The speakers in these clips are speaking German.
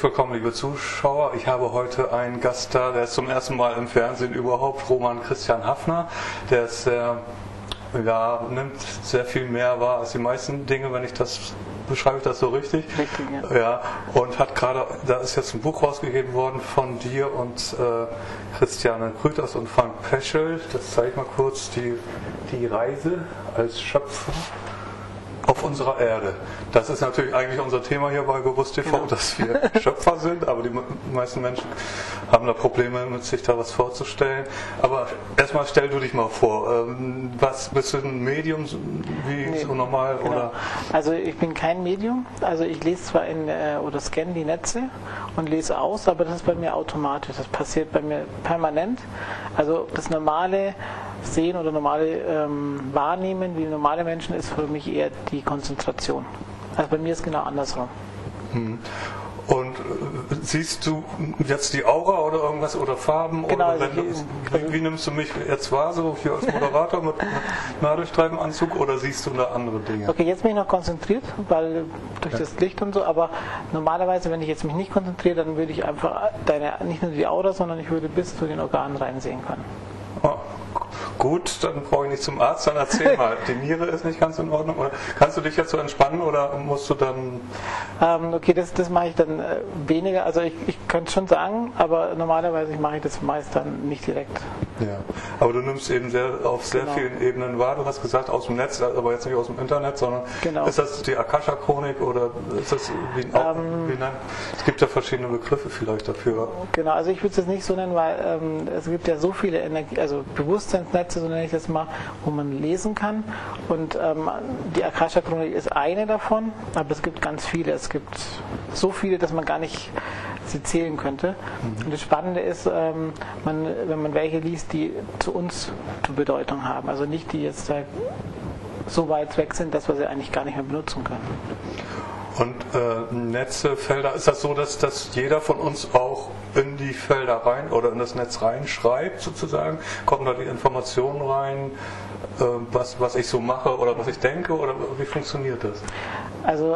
willkommen, liebe Zuschauer. Ich habe heute einen Gast da, der ist zum ersten Mal im Fernsehen überhaupt, Roman Christian Haffner. Der ist nimmt sehr viel mehr wahr als die meisten Dinge, wenn ich das beschreibe ich das so richtig? Richtig, ja. Ja, und hat gerade, da ist jetzt ein Buch rausgegeben worden von dir und Christiane Grüters und Frank Peschel. Das zeige ich mal kurz, die Reise als Schöpfer auf unserer Erde. Das ist natürlich eigentlich unser Thema hier bei Bewusst TV, genau, dass wir Schöpfer sind, aber die meisten Menschen haben da Probleme mit sich da was vorzustellen. Aber erstmal stell du dich mal vor, was bist du ein Medium, wie so normal? Genau. Oder? Also ich bin kein Medium, also ich lese zwar oder scanne die Netze und lese aus, aber das ist bei mir automatisch, das passiert bei mir permanent. Also das normale Sehen oder normale Wahrnehmen, wie normale Menschen, ist für mich eher die Konzentration. Also bei mir ist genau andersrum. Und siehst du jetzt die Aura oder irgendwas oder Farben? Genau, oder wie nimmst du mich jetzt wahr, so hier als Moderator mit Nadelstreifenanzug, oder siehst du da andere Dinge? Okay, jetzt bin ich noch konzentriert, weil durch das Licht und so, aber normalerweise, wenn ich jetzt mich nicht konzentriere, dann würde ich einfach nicht nur die Aura, sondern ich würde bis zu den Organen reinsehen können. Oh. Gut, dann brauche ich nicht zum Arzt, dann erzähl mal. Die Niere ist nicht ganz in Ordnung. Oder kannst du dich jetzt so entspannen oder musst du dann... Okay, das mache ich dann weniger. Also ich könnte es schon sagen, aber normalerweise mache ich das meist dann nicht direkt. Ja, aber du nimmst eben auf sehr vielen Ebenen wahr. Du hast gesagt aus dem Netz, aber jetzt nicht aus dem Internet, sondern ist das die Akasha-Chronik oder ist das wie nennt? Es gibt ja verschiedene Begriffe vielleicht dafür. Genau, also ich würde es jetzt nicht so nennen, weil es gibt ja so viele Bewusstseinsnetze, so nenne ich das mal, wo man lesen kann. Und die Akasha-Chronik ist eine davon, aber es gibt ganz viele. Es gibt so viele, dass man gar nicht sie zählen könnte. Und das Spannende ist, wenn man welche liest, die zu uns zur Bedeutung haben. Also nicht die jetzt so weit weg sind, dass wir sie eigentlich gar nicht mehr benutzen können. Und Netze, Felder, ist das so, dass jeder von uns auch in die Felder rein oder in das Netz reinschreibt sozusagen? Kommen da die Informationen rein, was ich so mache oder was ich denke, oder wie funktioniert das? Also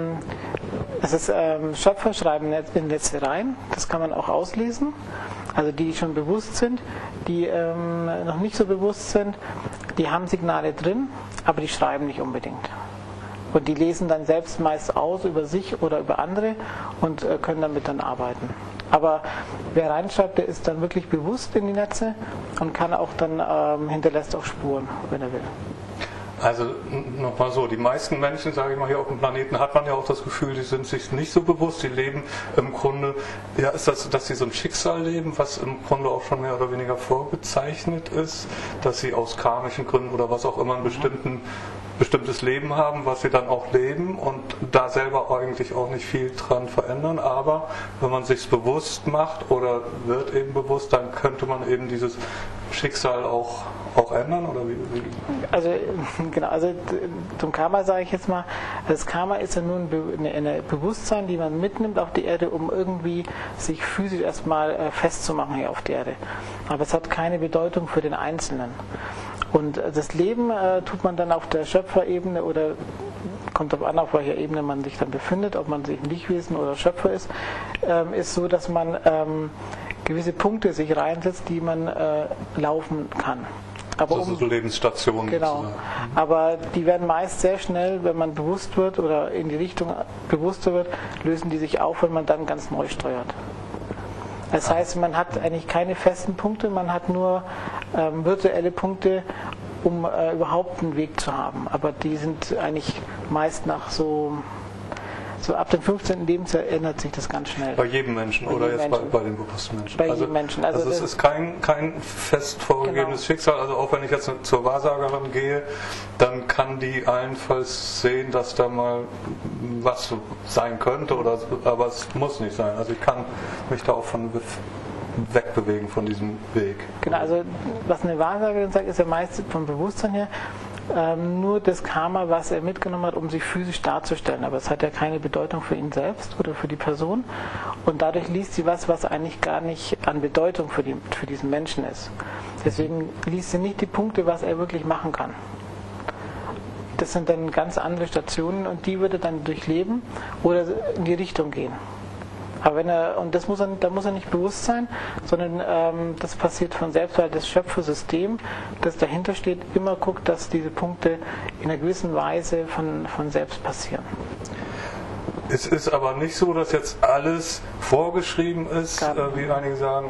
es ist Schöpfer schreiben in Netze rein, das kann man auch auslesen. Also die schon bewusst sind, die noch nicht so bewusst sind, die haben Signale drin, aber die schreiben nicht unbedingt. Und die lesen dann selbst meist aus über sich oder über andere und können damit dann arbeiten. Aber wer reinschreibt, der ist dann wirklich bewusst in die Netze und kann auch dann hinterlässt auch Spuren, wenn er will. Also nochmal so, die meisten Menschen, sage ich mal, hier auf dem Planeten hat man ja auch das Gefühl, die sind sich nicht so bewusst, die leben im Grunde, ja, ist das, dass sie so ein Schicksal leben, was im Grunde auch schon mehr oder weniger vorgezeichnet ist, dass sie aus karmischen Gründen oder was auch immer ein bestimmtes Leben haben, was sie dann auch leben und da selber eigentlich auch nicht viel dran verändern, aber wenn man sich bewusst macht oder wird eben bewusst, dann könnte man eben dieses Schicksal auch ändern, oder wie? Also genau, also zum Karma sage ich jetzt mal, das Karma ist ja nur ein Bewusstsein, die man mitnimmt auf die Erde, um irgendwie sich physisch erstmal festzumachen hier auf der Erde. Aber es hat keine Bedeutung für den Einzelnen. Und das Leben tut man dann auf der Schöpferebene oder kommt darauf an, auf welcher Ebene man sich dann befindet, ob man sich ein Lichtwesen oder Schöpfer ist so, dass man gewisse Punkte sich reinsetzt, die man laufen kann. Aber das sind so Lebensstationen. Genau. Sozusagen. Aber die werden meist sehr schnell, wenn man bewusst wird oder in die Richtung bewusster wird, lösen die sich auf, wenn man dann ganz neu steuert. Das heißt, man hat eigentlich keine festen Punkte, man hat nur virtuelle Punkte, um überhaupt einen Weg zu haben. Aber die sind eigentlich meist nach so ab dem 15. Lebensjahr ändert sich das ganz schnell. Bei jedem Menschen oder jetzt bei den bewussten Menschen? Bei jedem Menschen. Also es ist kein fest vorgegebenes Schicksal. Also auch wenn ich jetzt zur Wahrsagerin gehe, dann kann die allenfalls sehen, dass da mal was sein könnte, aber es muss nicht sein. Also ich kann mich da auch von wegbewegen von diesem Weg. Genau, also was eine Wahrsagerin sagt, ist ja meist vom Bewusstsein her nur das Karma, was er mitgenommen hat, um sich physisch darzustellen. Aber es hat ja keine Bedeutung für ihn selbst oder für die Person. Und dadurch liest sie was eigentlich gar nicht an Bedeutung für diesen Menschen ist. Deswegen liest sie nicht die Punkte, was er wirklich machen kann. Das sind dann ganz andere Stationen und die würde dann durchleben oder in die Richtung gehen. Aber und da muss er nicht bewusst sein, sondern das passiert von selbst, weil das Schöpfersystem, das dahinter steht, immer guckt, dass diese Punkte in einer gewissen Weise von selbst passieren. Es ist aber nicht so, dass jetzt alles vorgeschrieben ist, wie einige sagen.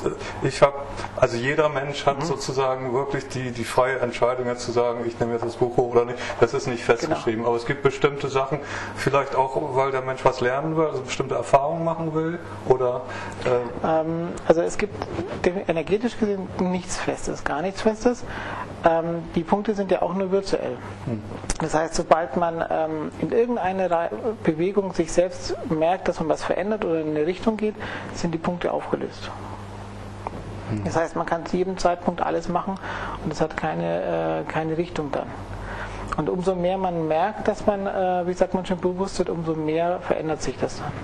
Also jeder Mensch hat sozusagen wirklich die freie Entscheidung, jetzt zu sagen, ich nehme jetzt das Buch hoch oder nicht. Das ist nicht festgeschrieben. Genau. Aber es gibt bestimmte Sachen, vielleicht auch, weil der Mensch was lernen will, also bestimmte Erfahrungen machen will. Oder also es gibt energetisch gesehen nichts Festes, gar nichts Festes. Die Punkte sind ja auch nur virtuell. Das heißt, sobald man in irgendeiner Bewegung sich selbst merkt, dass man was verändert oder in eine Richtung geht, sind die Punkte aufgelöst. Das heißt, man kann zu jedem Zeitpunkt alles machen und es hat keine Richtung dann. Und umso mehr man merkt, dass man, wie sagt man schon, bewusst wird, umso mehr verändert sich das dann.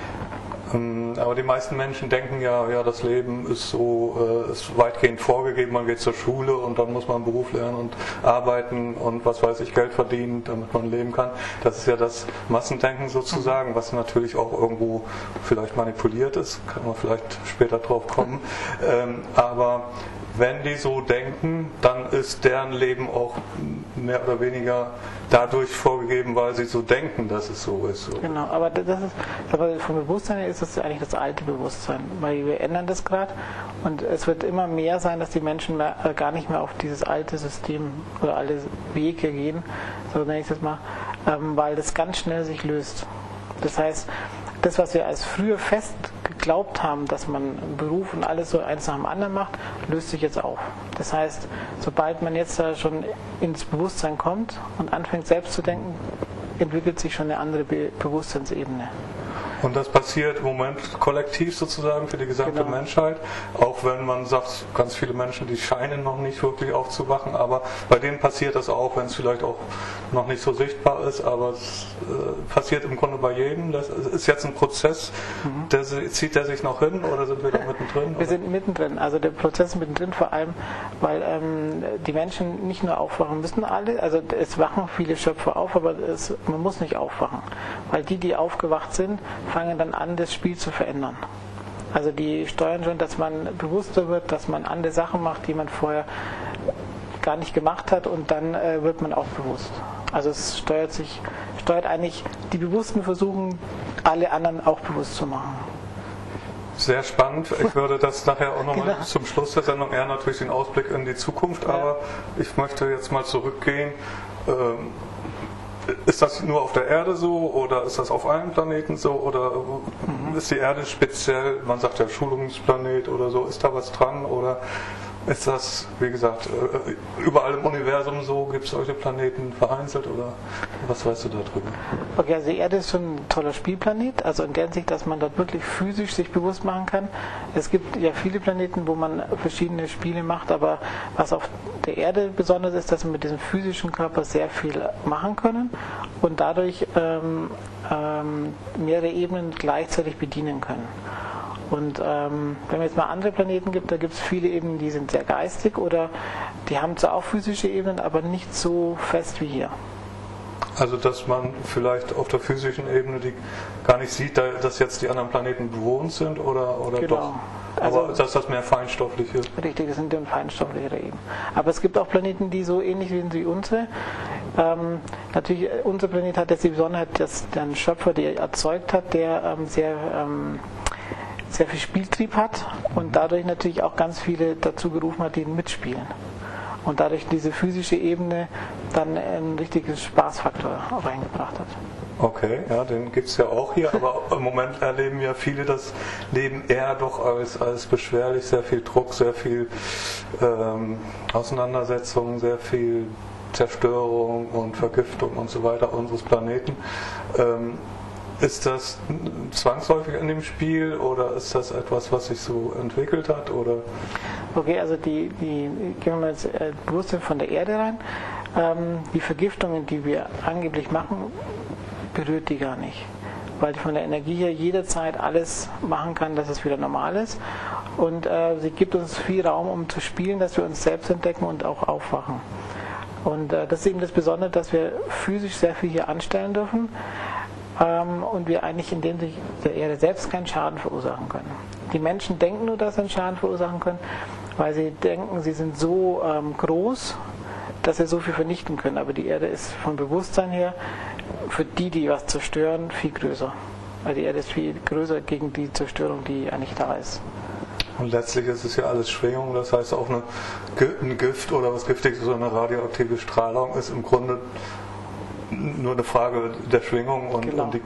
Aber die meisten Menschen denken ja, das Leben ist so, ist weitgehend vorgegeben, man geht zur Schule und dann muss man einen Beruf lernen und arbeiten und was weiß ich, Geld verdienen, damit man leben kann. Das ist ja das Massendenken sozusagen, was natürlich auch irgendwo vielleicht manipuliert ist, kann man vielleicht später drauf kommen. Aber wenn die so denken, dann ist deren Leben auch mehr oder weniger dadurch vorgegeben, weil sie so denken, dass es so ist. Genau, aber vom Bewusstsein her ist das eigentlich das alte Bewusstsein, weil wir ändern das gerade und es wird immer mehr sein, dass die Menschen gar nicht mehr auf dieses alte System oder alle Wege gehen, so nenne ich das mal, weil das ganz schnell sich löst. Das heißt, das, was wir als früher fest geglaubt haben, dass man Beruf und alles so eins nach dem anderen macht, löst sich jetzt auf. Das heißt, sobald man jetzt da schon ins Bewusstsein kommt und anfängt selbst zu denken, entwickelt sich schon eine andere Bewusstseinsebene. Und das passiert im Moment kollektiv sozusagen für die gesamte Menschheit, auch wenn man sagt, ganz viele Menschen, die scheinen noch nicht wirklich aufzuwachen, aber bei denen passiert das auch, wenn es vielleicht auch noch nicht so sichtbar ist, aber es passiert im Grunde bei jedem. Das ist jetzt ein Prozess, zieht der sich noch hin oder sind wir da mittendrin? Wir sind mittendrin, also der Prozess ist mittendrin vor allem, weil die Menschen nicht nur aufwachen müssen alle, also es wachen viele Schöpfer auf, aber man muss nicht aufwachen, weil die aufgewacht sind, fangen dann an, das Spiel zu verändern. Also die steuern schon, dass man bewusster wird, dass man andere Sachen macht, die man vorher gar nicht gemacht hat und dann wird man auch bewusst. Also es steuert eigentlich, die Bewussten versuchen, alle anderen auch bewusst zu machen. Sehr spannend. Ich würde das nachher auch nochmal zum Schluss der Sendung eher natürlich den Ausblick in die Zukunft, aber ich möchte jetzt mal zurückgehen. Ist das nur auf der Erde so oder ist das auf allen Planeten so oder ist die Erde speziell, man sagt ja Schulungsplanet oder so, ist da was dran oder ist das, wie gesagt, überall im Universum so, gibt es solche Planeten vereinzelt oder was weißt du darüber? Okay, also die Erde ist schon ein toller Spielplanet, also in der Hinsicht, dass man dort wirklich physisch sich bewusst machen kann. Es gibt ja viele Planeten, wo man verschiedene Spiele macht, aber was auf der Erde besonders ist, dass wir mit diesem physischen Körper sehr viel machen können und dadurch mehrere Ebenen gleichzeitig bedienen können. Und wenn man jetzt mal andere Planeten gibt, da gibt es viele Ebenen, die sind sehr geistig oder die haben zwar auch physische Ebenen, aber nicht so fest wie hier. Also dass man vielleicht auf der physischen Ebene die gar nicht sieht, dass jetzt die anderen Planeten bewohnt sind oder doch? Aber also, dass das mehr feinstoffliche? Richtig, das sind dann feinstofflichere Ebenen. Aber es gibt auch Planeten, die so ähnlich sind wie unsere. Natürlich, unser Planet hat jetzt die Besonderheit, dass der Schöpfer, der erzeugt hat, der sehr viel Spieltrieb hat und dadurch natürlich auch ganz viele dazu gerufen hat, die mitspielen. Und dadurch diese physische Ebene dann einen richtigen Spaßfaktor reingebracht hat. Okay, ja, den gibt es ja auch hier, aber im Moment erleben ja viele das Leben eher doch als beschwerlich, sehr viel Druck, sehr viel Auseinandersetzung, sehr viel Zerstörung und Vergiftung und so weiter unseres Planeten. Ist das zwangsläufig in dem Spiel oder ist das etwas, was sich so entwickelt hat? Oder? Okay, also gehen wir mal jetzt bewusst von der Erde rein. Die Vergiftungen, die wir angeblich machen, berührt die gar nicht. Weil die von der Energie her jederzeit alles machen kann, dass es wieder normal ist. Und sie gibt uns viel Raum, um zu spielen, dass wir uns selbst entdecken und auch aufwachen. Und das ist eben das Besondere, dass wir physisch sehr viel hier anstellen dürfen. und wir eigentlich in dem sich der Erde selbst keinen Schaden verursachen können. Die Menschen denken nur, dass sie einen Schaden verursachen können, weil sie denken, sie sind so groß, dass sie so viel vernichten können. Aber die Erde ist vom Bewusstsein her für die was zerstören, viel größer. Weil die Erde ist viel größer gegen die Zerstörung, die eigentlich da ist. Und letztlich ist es ja alles Schwingung, das heißt auch ein Gift oder was Giftiges, so eine radioaktive Strahlung ist im Grunde nur eine Frage der Schwingung und die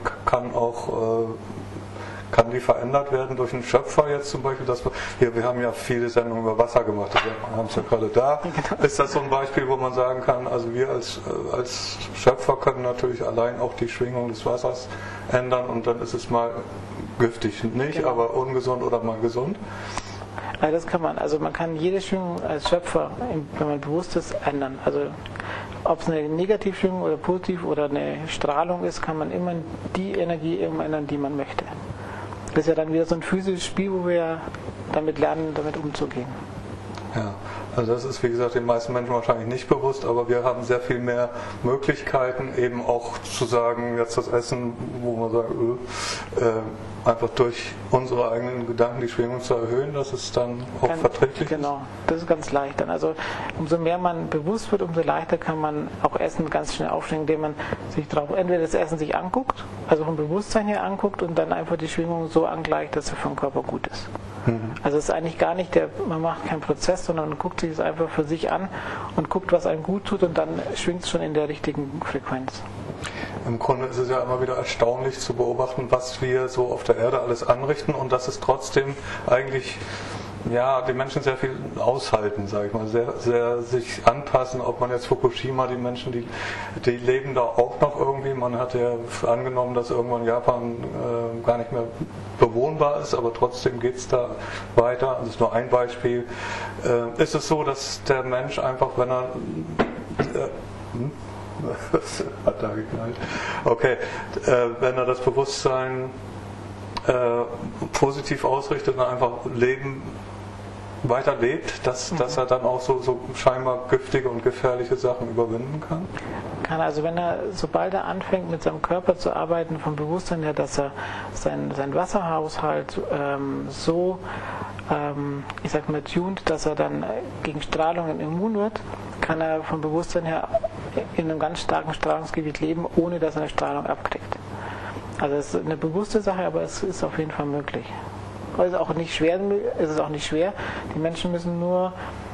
kann die verändert werden durch einen Schöpfer jetzt zum Beispiel? Wir haben ja viele Sendungen über Wasser gemacht, wir haben es ja gerade da. Ist das so ein Beispiel, wo man sagen kann, also wir als Schöpfer können natürlich allein auch die Schwingung des Wassers ändern und dann ist es mal giftig, nicht, aber ungesund oder mal gesund? Ja, das kann man. Also man kann jede Schwingung als Schöpfer, wenn man bewusst ist, ändern. Also ob es eine Negativschwingung oder positiv oder eine Strahlung ist, kann man immer die Energie ändern, die man möchte. Das ist ja dann wieder so ein physisches Spiel, wo wir damit lernen, damit umzugehen. Ja, also das ist wie gesagt den meisten Menschen wahrscheinlich nicht bewusst, aber wir haben sehr viel mehr Möglichkeiten, eben auch zu sagen, jetzt das Essen, wo man sagt, einfach durch unsere eigenen Gedanken die Schwingung zu erhöhen, dass es dann auch verträglich ist. Genau, das ist ganz leicht. Also umso mehr man bewusst wird, umso leichter kann man auch Essen ganz schnell aufstellen, indem man sich drauf, entweder das Essen sich anguckt, also vom Bewusstsein her anguckt und dann einfach die Schwingung so angleicht, dass es für den Körper gut ist. Also es ist eigentlich gar nicht man macht keinen Prozess, sondern man guckt sich es einfach für sich an und guckt, was einem gut tut und dann schwingt es schon in der richtigen Frequenz. Im Grunde ist es ja immer wieder erstaunlich zu beobachten, was wir so auf der Erde alles anrichten und dass es trotzdem eigentlich die Menschen sehr viel aushalten, sage ich mal, sehr sich anpassen, ob man jetzt Fukushima, die Menschen, die leben da auch noch irgendwie. Man hat ja angenommen, dass irgendwann Japan gar nicht mehr bewohnbar ist, aber trotzdem geht es da weiter. Das ist nur ein Beispiel. Ist es so, dass der Mensch einfach, wenn er was hat da geknallt? Okay, wenn er das Bewusstsein positiv ausrichtet und einfach weiterlebt, dass er dann auch so scheinbar giftige und gefährliche Sachen überwinden kann? Also sobald er anfängt mit seinem Körper zu arbeiten, vom Bewusstsein her, dass er sein Wasserhaushalt ich sag mal tuned, dass er dann gegen Strahlungen immun wird, kann er vom Bewusstsein her in einem ganz starken Strahlungsgebiet leben, ohne dass er eine Strahlung abkriegt. Also es ist eine bewusste Sache, aber es ist auf jeden Fall möglich. Es ist auch nicht schwer. Die Menschen müssen nur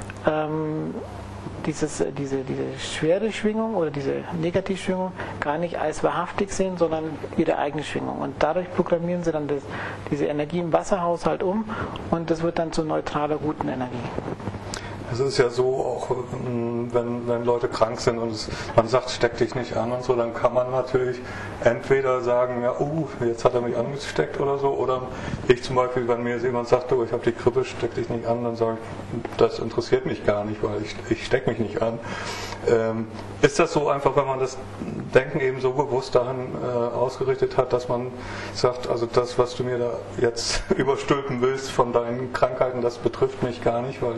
diese schwere Schwingung oder diese Negativschwingung gar nicht als wahrhaftig sehen, sondern ihre eigene Schwingung. Und dadurch programmieren sie dann diese Energie im Wasserhaushalt um und das wird dann zu neutraler, guten Energie. Es ist ja so, auch wenn Leute krank sind und man sagt, steck dich nicht an und so, dann kann man natürlich entweder sagen, jetzt hat er mich angesteckt oder so, oder ich zum Beispiel, wenn mir jetzt jemand sagt, ich habe die Grippe, steck dich nicht an, dann sage ich, das interessiert mich gar nicht, weil ich stecke mich nicht an. Ist das so einfach, wenn man das Denken eben so bewusst dahin ausgerichtet hat, dass man sagt, also das, was du mir da jetzt überstülpen willst von deinen Krankheiten, das betrifft mich gar nicht, weil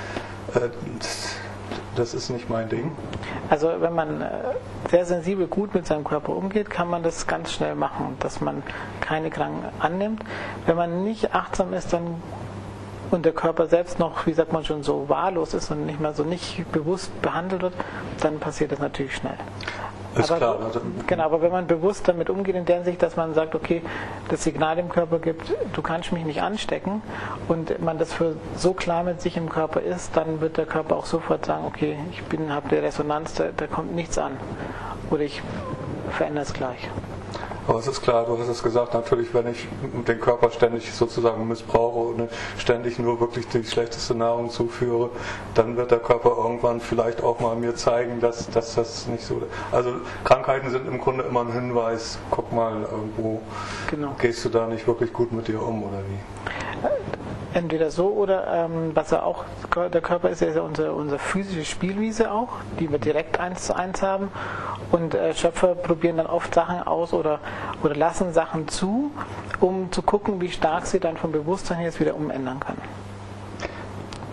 das ist nicht mein Ding. Also wenn man sehr sensibel gut mit seinem Körper umgeht, kann man das ganz schnell machen, dass man keine Kranken annimmt. Wenn man nicht achtsam ist, dann und der Körper selbst noch, wie sagt man schon, so wahllos ist und nicht mehr so nicht bewusst behandelt wird, dann passiert das natürlich schnell. Ist klar. Genau, aber wenn man bewusst damit umgeht, in der Hinsicht, dass man sagt, okay, das Signal dem Körper gibt, du kannst mich nicht anstecken und man das für so klar mit sich im Körper ist, dann wird der Körper auch sofort sagen, okay, ich habe die Resonanz, da kommt nichts an oder ich verändere es gleich. Aber es ist klar, du hast es gesagt, natürlich, wenn ich den Körper ständig sozusagen missbrauche und ständig nur wirklich die schlechteste Nahrung zuführe, dann wird der Körper irgendwann vielleicht auch mal mir zeigen, dass das nicht so ist. Also Krankheiten sind im Grunde immer ein Hinweis, guck mal, irgendwo gehst du da nicht wirklich gut mit dir um oder wie? Entweder so oder der Körper ist ja unsere physische Spielwiese auch, die wir direkt 1:1 haben und Schöpfer probieren dann oft Sachen aus oder lassen Sachen zu, um zu gucken, wie stark sie dann vom Bewusstsein her jetzt wieder umändern können.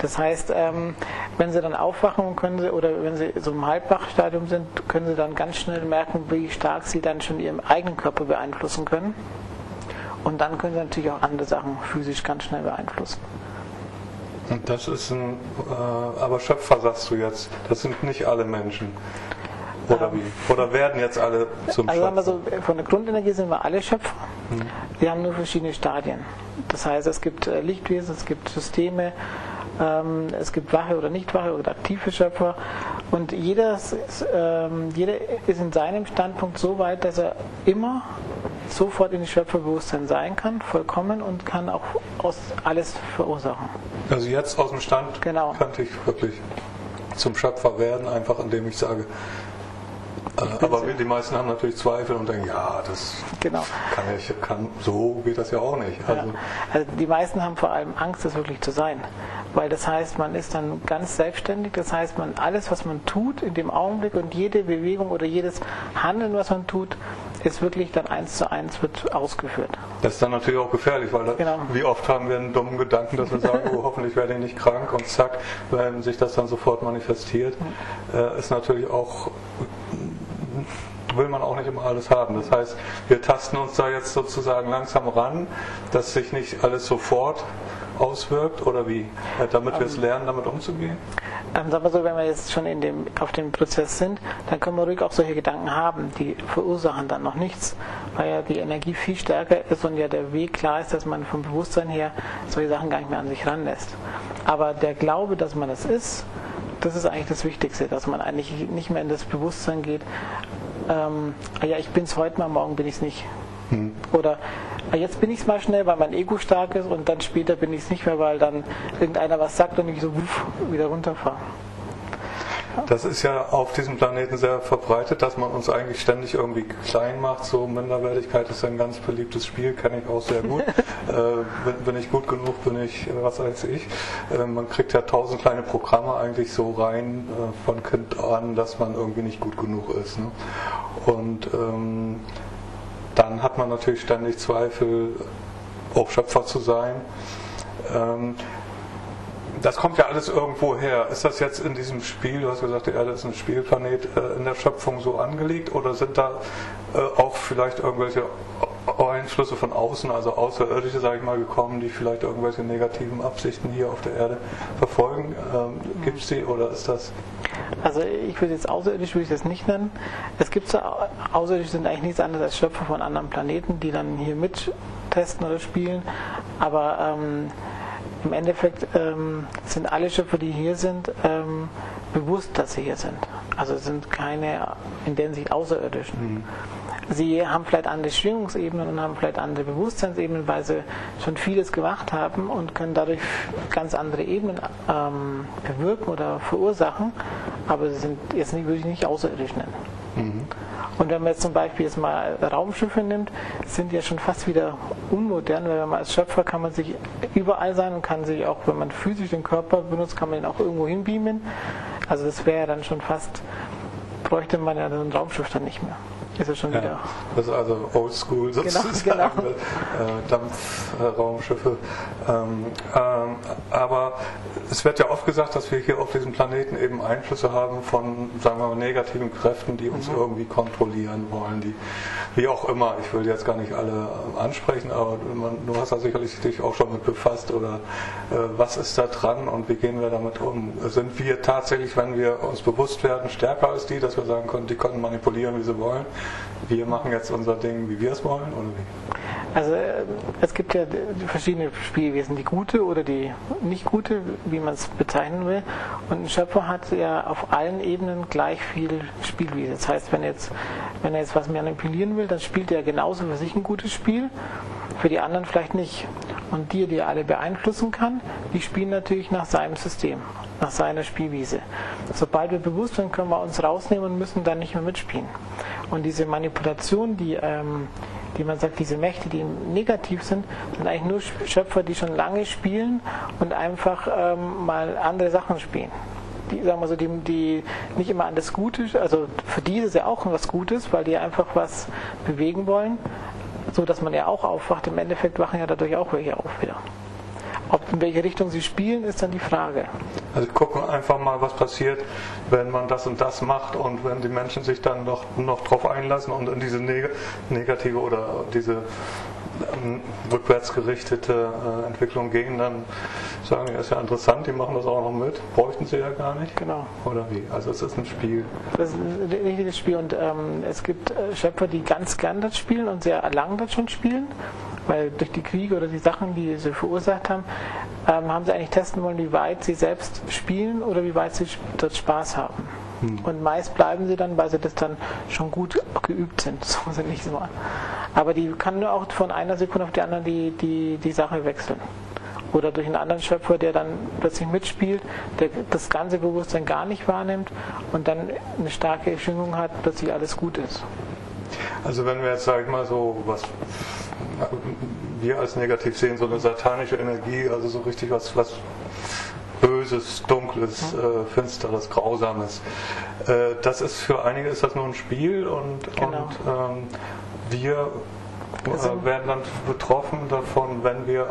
Das heißt, wenn sie dann aufwachen können sie, oder wenn sie so im Halbwachstadium sind, können sie dann ganz schnell merken, wie stark sie dann schon ihren eigenen Körper beeinflussen können. Und dann können sie natürlich auch andere Sachen physisch ganz schnell beeinflussen. Und das ist aber Schöpfer sagst du jetzt, das sind nicht alle Menschen. Oder wie? Oder werden jetzt alle zum Schöpfer? Also sagen wir so, von der Grundenergie sind wir alle Schöpfer. Wir haben nur verschiedene Stadien. Das heißt, es gibt Lichtwesen, es gibt Systeme, es gibt wache oder nicht wache oder aktive Schöpfer. Und jeder ist in seinem Standpunkt so weit, dass er immer sofort in das Schöpferbewusstsein sein kann, vollkommen, und kann auch alles verursachen. Also jetzt aus dem Stand könnte ich wirklich zum Schöpfer werden, einfach indem ich sage, aber die meisten haben natürlich Zweifel und denken, ja, das so geht das ja auch nicht. Also die meisten haben vor allem Angst, das wirklich zu sein. Weil das heißt, man ist dann ganz selbstständig, das heißt, alles, was man tut in dem Augenblick und jede Bewegung oder jedes Handeln, was man tut, ist wirklich dann 1:1 wird ausgeführt. Das ist dann natürlich auch gefährlich, weil wie oft haben wir einen dummen Gedanken, dass wir sagen, oh, hoffentlich werde ich nicht krank, und zack, wenn sich das dann sofort manifestiert, ist natürlich auch, will man auch nicht immer alles haben. Das heißt, wir tasten uns da jetzt sozusagen langsam ran, dass sich nicht alles sofort auswirkt, oder wie? Damit wir es lernen, damit umzugehen? Sagen wir so, wenn wir jetzt schon auf dem Prozess sind, dann können wir ruhig auch solche Gedanken haben, die verursachen dann noch nichts, weil ja die Energie viel stärker ist und ja der Weg klar ist, dass man vom Bewusstsein her solche Sachen gar nicht mehr an sich ranlässt. Aber der Glaube, dass man es ist, das ist eigentlich das Wichtigste, dass man eigentlich nicht mehr in das Bewusstsein geht, ja, ich bin es heute mal, morgen bin ich es nicht. Oder jetzt bin ich es mal schnell, weil mein Ego stark ist, und dann später bin ich es nicht mehr, weil dann irgendeiner was sagt und ich so wieder runterfahre. Das ist ja auf diesem Planeten sehr verbreitet, dass man uns eigentlich ständig irgendwie klein macht. So Minderwertigkeit ist ja ein ganz beliebtes Spiel, kenne ich auch sehr gut. Bin ich gut genug, bin ich, was weiß ich. Man kriegt ja 1000 kleine Programme eigentlich so rein von Kind an, dass man irgendwie nicht gut genug ist. Ne? Und dann hat man natürlich ständig Zweifel, auch Schöpfer zu sein. Das kommt ja alles irgendwo her. Ist das jetzt in diesem Spiel, du hast gesagt, die Erde ist ein Spielplanet, in der Schöpfung so angelegt, oder sind da auch vielleicht irgendwelche Einflüsse von außen, also Außerirdische, sage ich mal, gekommen, die vielleicht irgendwelche negativen Absichten hier auf der Erde verfolgen? Gibt es die, oder ist das? Also ich würde jetzt außerirdisch würde ich das nicht nennen. Es gibt so, Außerirdische sind eigentlich nichts anderes als Schöpfer von anderen Planeten, die dann hier mittesten oder spielen, aber im Endeffekt sind alle Schöpfer, die hier sind, bewusst, dass sie hier sind. Also sind keine in der Hinsicht Außerirdischen. Sie haben vielleicht andere Schwingungsebenen und haben vielleicht andere Bewusstseinsebenen, weil sie schon vieles gemacht haben und können dadurch ganz andere Ebenen bewirken oder verursachen, aber sie sind jetzt nicht, würde ich nicht außerirdisch nennen. Und wenn man jetzt zum Beispiel jetzt mal Raumschiffe nimmt, sind ja schon fast wieder unmodern, weil wenn man als Schöpfer kann man sich überall sein und kann sich auch, wenn man physisch den Körper benutzt, kann man ihn auch irgendwo hinbeamen. Also das wäre ja dann schon fast, bräuchte man ja so ein Raumschiff dann nicht mehr. Ist ja schon wieder. Das ist also oldschool sozusagen, Dampfraumschiffe. Aber es wird ja oft gesagt, dass wir hier auf diesem Planeten eben Einflüsse haben von, sagen wir mal, negativen Kräften, die uns irgendwie kontrollieren wollen, die, wie auch immer, ich will jetzt gar nicht alle ansprechen, aber du hast da sicherlich dich auch schon mit befasst, oder was ist da dran und wie gehen wir damit um? Sind wir tatsächlich, wenn wir uns bewusst werden, stärker als die, dass wir sagen können, die können manipulieren, wie sie wollen? Wir machen jetzt unser Ding, wie wir es wollen, oder wie? Also es gibt ja verschiedene Spielwesen, die gute oder die nicht gute, wie man es bezeichnen will. Und ein Schöpfer hat ja auf allen Ebenen gleich viel Spielwiese. Das heißt, wenn er jetzt was manipulieren will, dann spielt er genauso für sich ein gutes Spiel, für die anderen vielleicht nicht. Und die er alle beeinflussen kann, die spielen natürlich nach seinem System, nach seiner Spielwiese. Sobald wir bewusst sind, können wir uns rausnehmen und müssen dann nicht mehr mitspielen. Und diese Manipulation, die man sagt, diese Mächte, die negativ sind eigentlich nur Schöpfer, die schon lange spielen und einfach mal andere Sachen spielen. Die, sagen wir so, die nicht immer an das Gute, also für die ist es ja auch was Gutes, weil die einfach was bewegen wollen, so dass man ja auch aufwacht. Im Endeffekt wachen ja dadurch auch welche auf wieder. In welche Richtung sie spielen, ist dann die Frage. Also gucken einfach mal, was passiert, wenn man das und das macht und wenn die Menschen sich dann noch drauf einlassen und in diese negative oder diese rückwärtsgerichtete Entwicklung gehen, dann sagen die, das ist ja interessant, die machen das auch noch mit, bräuchten sie ja gar nicht. Genau. Oder wie? Also es ist ein Spiel. Das ist ein richtiges Spiel und es gibt Schöpfer, die ganz gern das spielen und sehr lang das schon spielen, weil durch die Kriege oder die Sachen, die sie verursacht haben, haben sie eigentlich testen wollen, wie weit sie selbst spielen oder wie weit sie dort Spaß haben. Und meist bleiben sie dann, weil sie das dann schon gut geübt sind. So sind nicht so. Aber die kann nur auch von einer Sekunde auf die andere die Sache wechseln. Oder durch einen anderen Schöpfer, der dann plötzlich mitspielt, der das ganze Bewusstsein gar nicht wahrnimmt und dann eine starke Schwingung hat, plötzlich alles gut ist. Also wenn wir jetzt, sag ich mal, so was wir als negativ sehen, so eine satanische Energie, also so richtig was Böses, Dunkles, Finsteres, Grausames. Das ist für einige ist das nur ein Spiel und wir werden dann betroffen davon, wenn wir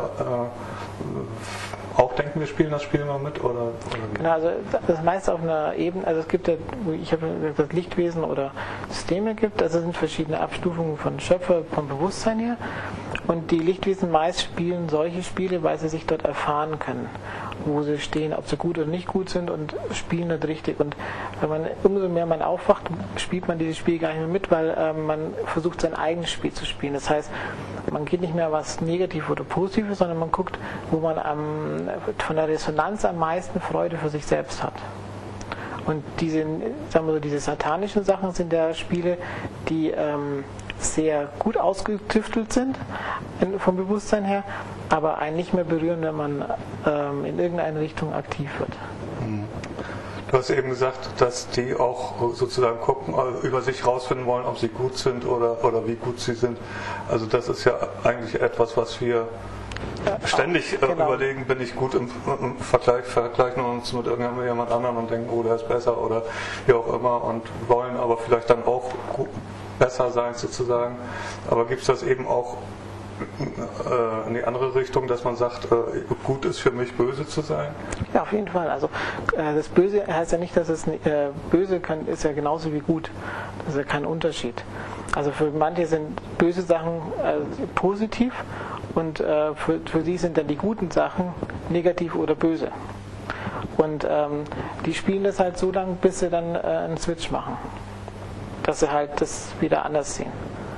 auch denken, wir spielen das Spiel mal mit oder genau, also das meist auf einer Ebene, also es gibt ja, ich habe das Lichtwesen oder Systeme gibt, also es sind verschiedene Abstufungen von Schöpfer, vom Bewusstsein her und die Lichtwesen meist spielen solche Spiele, weil sie sich dort erfahren können, wo sie stehen, ob sie gut oder nicht gut sind und spielen nicht richtig und wenn man umso mehr man aufwacht, spielt man dieses Spiel gar nicht mehr mit, weil man versucht sein eigenes Spiel zu spielen, das heißt, man geht nicht mehr was Negatives oder Positives, sondern man guckt, wo man von der Resonanz am meisten Freude für sich selbst hat. Und diese, sagen wir so, diese satanischen Sachen sind ja Spiele, die sehr gut ausgetüftelt sind vom Bewusstsein her, aber einen nicht mehr berühren, wenn man in irgendeine Richtung aktiv wird. Du hast eben gesagt, dass die auch sozusagen gucken, über sich rausfinden wollen, ob sie gut sind oder wie gut sie sind. Also das ist ja eigentlich etwas, was wir ständig überlegen, bin ich gut im Vergleich, vergleichen uns mit irgendjemand anderem und denken, oh, der ist besser oder wie auch immer und wollen aber vielleicht dann auch besser sein sozusagen. Aber gibt es das eben auch in die andere Richtung, dass man sagt, gut ist für mich, böse zu sein? Ja, auf jeden Fall. Also das Böse heißt ja nicht, dass es böse ist ja genauso wie gut. Das ist ja kein Unterschied. Also für manche sind böse Sachen positiv und für sie sind dann die guten Sachen negativ oder böse. Und die spielen das halt so lange, bis sie dann einen Switch machen. Dass sie halt das wieder anders sehen.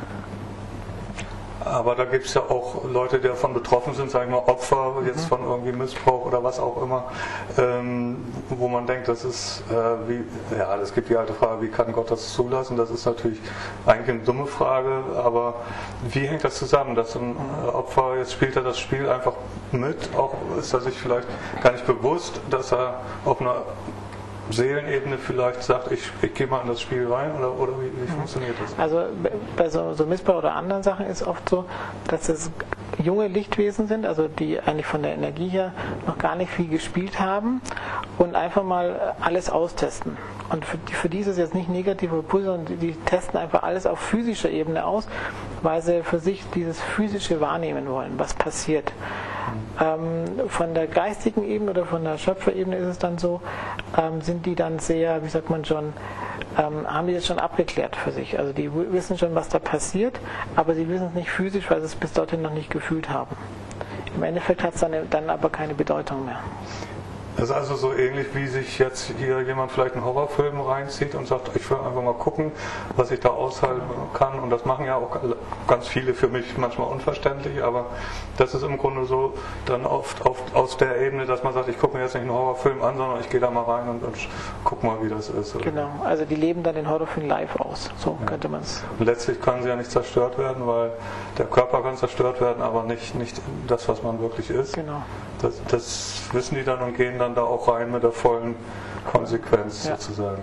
Aber da gibt es ja auch Leute, die davon betroffen sind, sagen wir mal Opfer jetzt von irgendwie Missbrauch oder was auch immer, wo man denkt, das ist das gibt die alte Frage, wie kann Gott das zulassen? Das ist natürlich eigentlich eine dumme Frage, aber wie hängt das zusammen, dass ein Opfer, jetzt spielt er das Spiel einfach mit, auch ist er sich vielleicht gar nicht bewusst, dass er auf einer Seelenebene vielleicht sagt, ich gehe mal in das Spiel rein oder wie funktioniert das? Also bei so Missbrauch oder anderen Sachen ist oft so, dass es junge Lichtwesen sind, also die eigentlich von der Energie her noch gar nicht viel gespielt haben und einfach mal alles austesten. Und für die ist es jetzt nicht negativ oder positiv, sondern die testen einfach alles auf physischer Ebene aus, weil sie für sich dieses Physische wahrnehmen wollen, was passiert. Von der geistigen Ebene oder von der Schöpferebene ist es dann so, sind die dann sehr, wie sagt man schon, haben die das schon abgeklärt für sich. Also die wissen schon, was da passiert, aber sie wissen es nicht physisch, weil sie es bis dorthin noch nicht gefühlt haben. Im Endeffekt hat es dann aber keine Bedeutung mehr. Das ist also so ähnlich, wie sich jetzt hier jemand vielleicht einen Horrorfilm reinzieht und sagt, ich will einfach mal gucken, was ich da aushalten kann. Und das machen ja auch ganz viele, für mich manchmal unverständlich, aber das ist im Grunde so dann oft aus der Ebene, dass man sagt, ich gucke mir jetzt nicht einen Horrorfilm an, sondern ich gehe da mal rein und guck mal, wie das ist. Oder? Genau, also die leben dann den Horrorfilm live aus, so könnte man es. Letztlich kann sie ja nicht zerstört werden, weil der Körper kann zerstört werden, aber nicht das, was man wirklich ist. Genau. Das wissen die dann und gehen dann da auch rein mit der vollen Konsequenz sozusagen.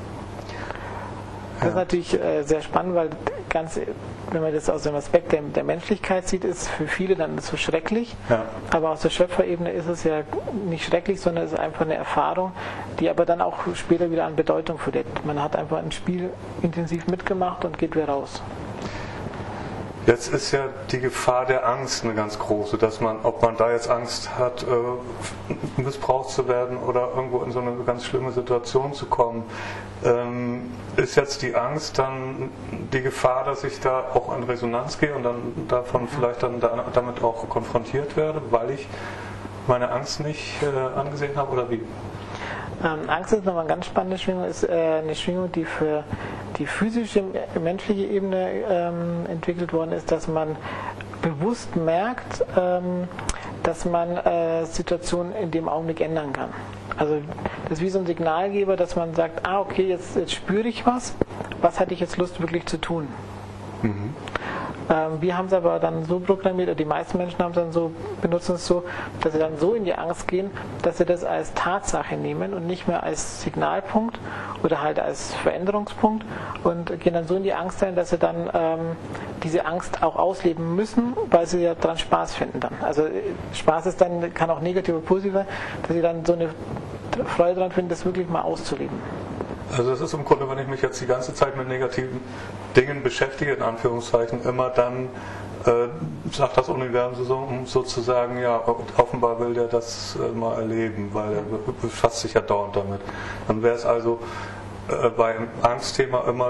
Das ist natürlich sehr spannend, weil wenn man das aus dem Aspekt der Menschlichkeit sieht, ist es für viele dann so schrecklich. Ja. Aber aus der Schöpferebene ist es ja nicht schrecklich, sondern es ist einfach eine Erfahrung, die aber dann auch später wieder an Bedeutung verliert. Man hat einfach ein Spiel intensiv mitgemacht und geht wieder raus. Jetzt ist ja die Gefahr der Angst eine ganz große, dass man, ob man da jetzt Angst hat, missbraucht zu werden oder irgendwo in so eine ganz schlimme Situation zu kommen. Ist jetzt die Angst dann die Gefahr, dass ich da auch in Resonanz gehe und dann davon vielleicht dann damit auch konfrontiert werde, weil ich meine Angst nicht angesehen habe, oder wie? Angst ist nochmal eine ganz spannende Schwingung, ist eine Schwingung, die für die physische, menschliche Ebene entwickelt worden ist, dass man bewusst merkt, dass man Situationen in dem Augenblick ändern kann. Also das ist wie so ein Signalgeber, dass man sagt, okay, jetzt spüre ich was hatte ich jetzt Lust wirklich zu tun? Mhm. Wir haben es aber dann so programmiert, oder die meisten Menschen haben es dann so, benutzen es so, dass sie dann so in die Angst gehen, dass sie das als Tatsache nehmen und nicht mehr als Signalpunkt oder halt als Veränderungspunkt und gehen dann so in die Angst rein, dass sie dann diese Angst auch ausleben müssen, weil sie ja dran Spaß finden dann. Also Spaß ist dann, kann auch negativ oder positiv sein, dass sie dann so eine Freude daran finden, das wirklich mal auszuleben. Also das ist im Grunde, wenn ich mich jetzt die ganze Zeit mit negativen Dingen beschäftige, in Anführungszeichen, immer dann sagt das Universum sozusagen, ja, offenbar will der das mal erleben, weil er befasst sich ja dauernd damit. Dann wäre es also beim Angstthema immer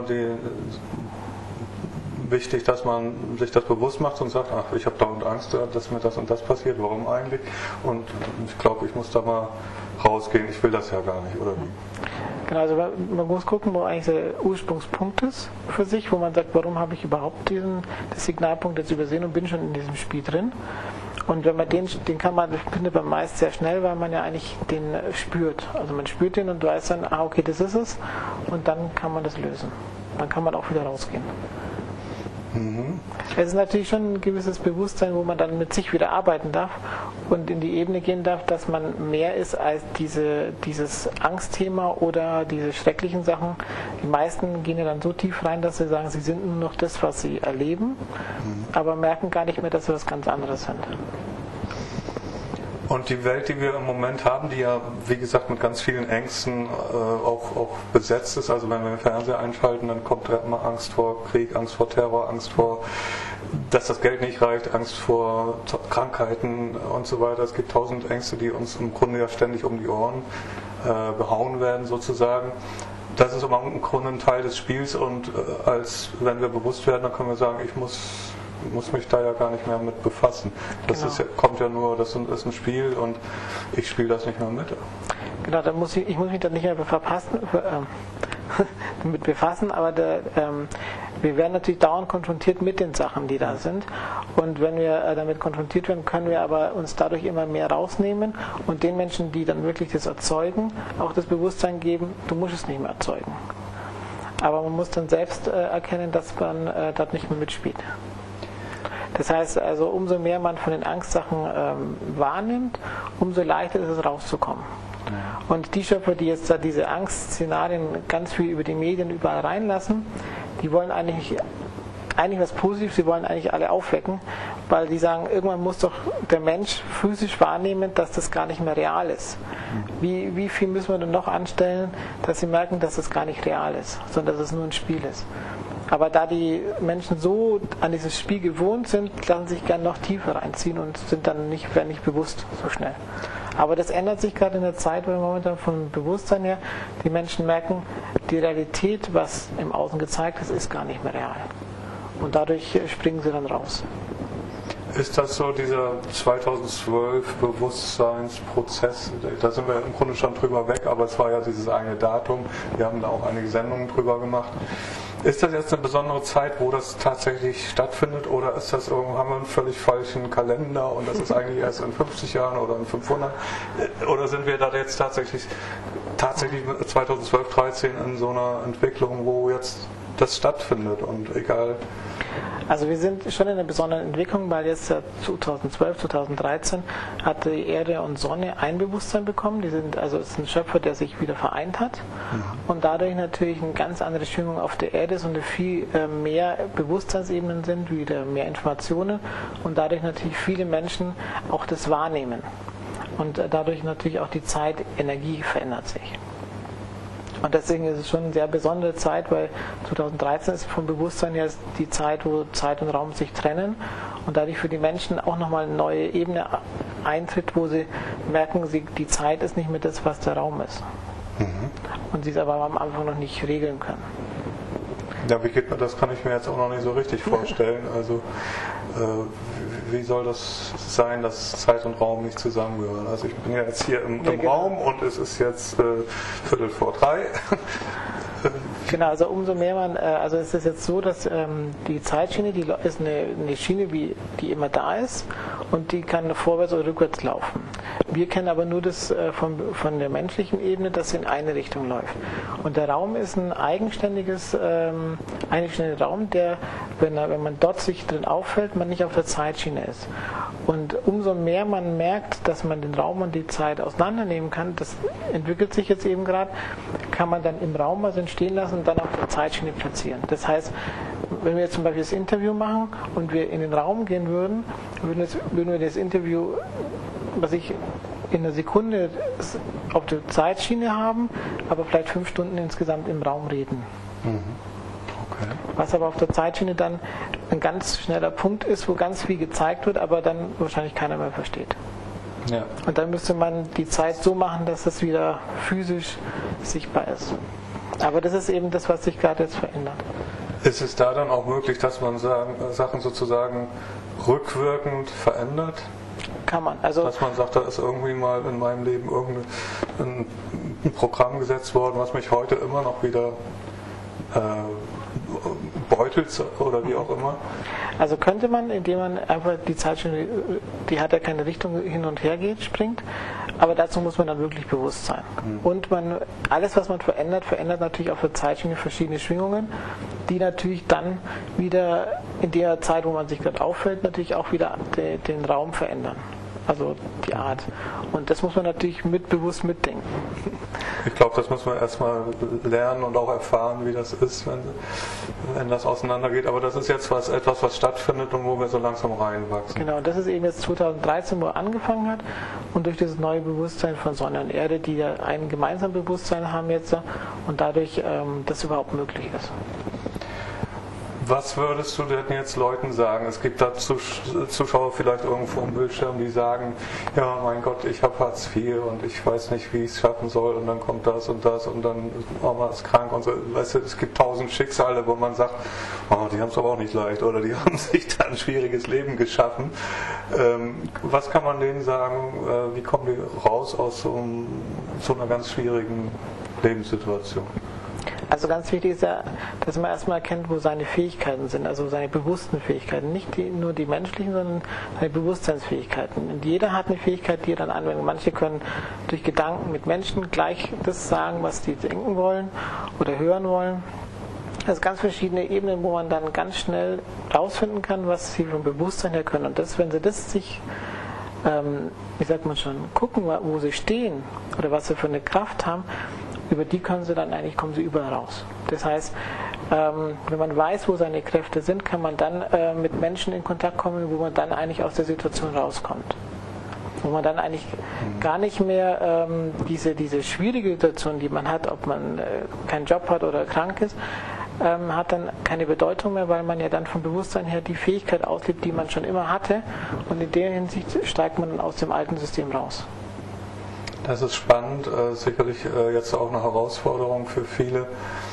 wichtig, dass man sich das bewusst macht und sagt, ach, ich habe dauernd Angst, dass mir das und das passiert, warum eigentlich? Und ich glaube, ich muss da mal rausgehen, ich will das ja gar nicht, oder wie? Genau, also man muss gucken, wo eigentlich der Ursprungspunkt ist für sich, wo man sagt, warum habe ich überhaupt das Signalpunkt jetzt übersehen und bin schon in diesem Spiel drin. Und wenn man den kann man, findet man meist sehr schnell, weil man ja eigentlich den spürt. Also man spürt den und weiß dann, okay, das ist es, und dann kann man das lösen. Dann kann man auch wieder rausgehen. Mhm. Es ist natürlich schon ein gewisses Bewusstsein, wo man dann mit sich wieder arbeiten darf und in die Ebene gehen darf, dass man mehr ist als dieses Angstthema oder diese schrecklichen Sachen. Die meisten gehen ja dann so tief rein, dass sie sagen, sie sind nur noch das, was sie erleben, aber merken gar nicht mehr, dass sie was ganz anderes sind. Und die Welt, die wir im Moment haben, die ja, wie gesagt, mit ganz vielen Ängsten auch besetzt ist. Also wenn wir den Fernseher einschalten, dann kommt da immer Angst vor Krieg, Angst vor Terror, Angst vor, dass das Geld nicht reicht, Angst vor Krankheiten und so weiter. Es gibt 1000 Ängste, die uns im Grunde ja ständig um die Ohren gehauen werden sozusagen. Das ist im Grunde ein Teil des Spiels, und als wenn wir bewusst werden, dann können wir sagen, ich muss mich da ja gar nicht mehr mit befassen. Das genau. Kommt ja nur, das ist ein Spiel und ich spiele das nicht mehr mit. Genau, ich muss mich da nicht mehr damit befassen, aber wir werden natürlich dauernd konfrontiert mit den Sachen, die da sind. Und wenn wir damit konfrontiert werden, können wir aber uns dadurch immer mehr rausnehmen und den Menschen, die dann wirklich das erzeugen, auch das Bewusstsein geben, du musst es nicht mehr erzeugen. Aber man muss dann selbst erkennen, dass man dort nicht mehr mitspielt. Das heißt also, umso mehr man von den Angstsachen wahrnimmt, umso leichter ist es rauszukommen. Ja. Und die Schöpfer, die jetzt da diese Angstszenarien ganz viel über die Medien überall reinlassen, die wollen eigentlich was Positives, sie wollen eigentlich alle aufwecken, weil die sagen, irgendwann muss doch der Mensch physisch wahrnehmen, dass das gar nicht mehr real ist. Wie viel müssen wir denn noch anstellen, dass sie merken, dass das gar nicht real ist, sondern dass es nur ein Spiel ist. Aber da die Menschen so an dieses Spiel gewohnt sind, lassen sich gerne noch tiefer reinziehen und werden nicht bewusst so schnell. Aber das ändert sich gerade in der Zeit, weil momentan vom Bewusstsein her die Menschen merken, die Realität, was im Außen gezeigt ist, ist gar nicht mehr real. Und dadurch springen sie dann raus. Ist das so dieser 2012 Bewusstseinsprozess? Da sind wir im Grunde schon drüber weg, aber es war ja dieses eine Datum. Wir haben da auch einige Sendungen drüber gemacht. Ist das jetzt eine besondere Zeit, wo das tatsächlich stattfindet, oder ist das haben wir einen völlig falschen Kalender und das ist eigentlich erst in 50 Jahren oder in 500? Oder sind wir da jetzt tatsächlich 2012, 13 in so einer Entwicklung, wo jetzt das stattfindet und egal? Also wir sind schon in einer besonderen Entwicklung, weil jetzt 2012, 2013 hat die Erde und Sonne ein Bewusstsein bekommen. Es ist ein Schöpfer, der sich wieder vereint hat und dadurch natürlich eine ganz andere Schwingung auf der Erde ist und viel mehr Bewusstseinsebenen sind, wieder mehr Informationen und dadurch natürlich viele Menschen auch das wahrnehmen und dadurch natürlich auch die Zeitenergie verändert sich. Und deswegen ist es schon eine sehr besondere Zeit, weil 2013 ist vom Bewusstsein her die Zeit, wo Zeit und Raum sich trennen und dadurch für die Menschen auch nochmal eine neue Ebene eintritt, wo sie merken, die Zeit ist nicht mehr das, was der Raum ist. Und sie es aber am Anfang noch nicht regeln können. Ja, wie geht man, das kann ich mir jetzt auch noch nicht so richtig vorstellen. Also wie soll das sein, dass Zeit und Raum nicht zusammengehören? Also ich bin ja jetzt hier im Raum und es ist jetzt 2:45. Genau, also umso mehr man, also es ist jetzt so, dass die Zeitschiene, die ist eine Schiene, die immer da ist und die kann vorwärts oder rückwärts laufen. Wir kennen aber nur das von der menschlichen Ebene, dass sie in eine Richtung läuft. Und der Raum ist ein eigenständiger Raum, der, wenn man dort sich drin auffällt, man nicht auf der Zeitschiene ist. Und umso mehr man merkt, dass man den Raum und die Zeit auseinandernehmen kann, das entwickelt sich jetzt eben gerade, kann man dann im Raum was entstehen lassen und dann auf der Zeitschiene platzieren. Das heißt, wenn wir jetzt zum Beispiel das Interview machen und wir in den Raum gehen würden wir das Interview, was ich in einer Sekunde auf der Zeitschiene haben, aber vielleicht 5 Stunden insgesamt im Raum reden. Okay. Was aber auf der Zeitschiene dann ein ganz schneller Punkt ist, wo ganz viel gezeigt wird, aber dann wahrscheinlich keiner mehr versteht. Ja. Und dann müsste man die Zeit so machen, dass es wieder physisch sichtbar ist. Aber das ist eben das, was sich gerade jetzt verändert. Ist es da dann auch möglich, dass man Sachen sozusagen rückwirkend verändert? Kann man. Also, dass man sagt, da ist irgendwie mal in meinem Leben irgendein Programm gesetzt worden, was mich heute immer noch wieder beutelt oder wie auch immer. Also könnte man, indem man einfach die Zeitschiene, die hat ja keine Richtung, hin und her geht, springt, aber dazu muss man dann wirklich bewusst sein. Und alles, was man verändert natürlich auf der Zeitschiene verschiedene Schwingungen, die natürlich dann wieder in der Zeit, wo man sich gerade auffällt, natürlich auch wieder den Raum verändern. Also die Art. Und das muss man natürlich bewusst mitdenken. Ich glaube, das muss man erstmal lernen und auch erfahren, wie das ist, wenn das auseinandergeht. Aber das ist jetzt etwas, was stattfindet und wo wir so langsam reinwachsen. Genau, das ist eben jetzt 2013, wo er angefangen hat. Und durch dieses neue Bewusstsein von Sonne und Erde, die ja ein gemeinsames Bewusstsein haben jetzt und dadurch das überhaupt möglich ist. Was würdest du denn jetzt Leuten sagen? Es gibt da Zuschauer vielleicht irgendwo am Bildschirm, die sagen, ja mein Gott, ich habe Hartz IV und ich weiß nicht, wie ich es schaffen soll und dann kommt das und dann Mama ist krank und so. Weißt du, es gibt 1000 Schicksale, wo man sagt, oh, die haben es aber auch nicht leicht oder die haben sich da ein schwieriges Leben geschaffen. Was kann man denen sagen, wie kommen die raus aus so einer ganz schwierigen Lebenssituation? Also ganz wichtig ist ja, dass man erstmal erkennt, wo seine Fähigkeiten sind, also seine bewussten Fähigkeiten, nicht nur die menschlichen, sondern seine Bewusstseinsfähigkeiten. Und jeder hat eine Fähigkeit, die er dann anwendet. Manche können durch Gedanken mit Menschen gleich das sagen, was die denken wollen oder hören wollen. Also ganz verschiedene Ebenen, wo man dann ganz schnell rausfinden kann, was sie vom Bewusstsein her können. Und das, wenn sie das sich wie sagt man schon, gucken, wo sie stehen oder was sie für eine Kraft haben, über die kommen sie überall raus. Das heißt, wenn man weiß, wo seine Kräfte sind, kann man dann mit Menschen in Kontakt kommen, wo man dann eigentlich aus der Situation rauskommt. Wo man dann eigentlich gar nicht mehr diese schwierige Situation, die man hat, ob man keinen Job hat oder krank ist, hat dann keine Bedeutung mehr, weil man ja dann vom Bewusstsein her die Fähigkeit auslebt, die man schon immer hatte, und in der Hinsicht steigt man dann aus dem alten System raus. Das ist spannend, sicherlich jetzt auch eine Herausforderung für viele